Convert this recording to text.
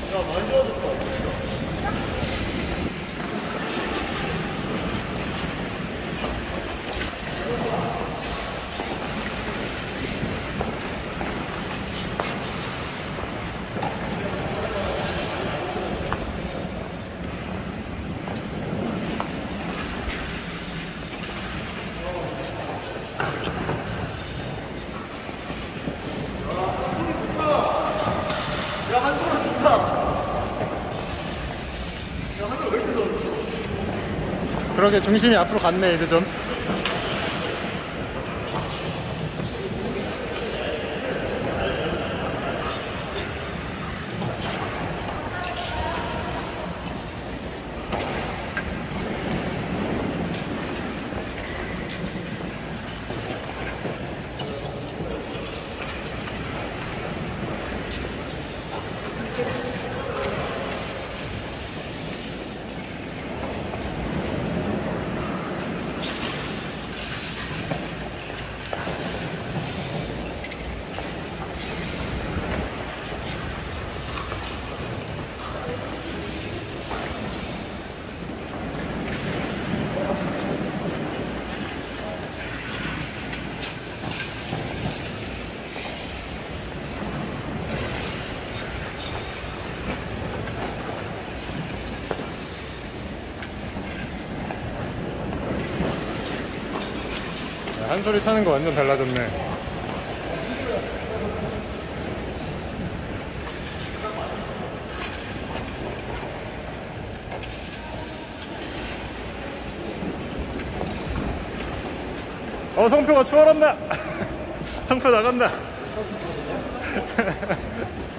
많이 좋아졌다. 야, 한솔 좋다. 야, 한솔 왜 이렇게 좋아? 그러게 중심이 앞으로 갔네 이제 좀. 한 소리 타는 거 완전 달라졌네. 성표가 추월한다. 성표 나간다.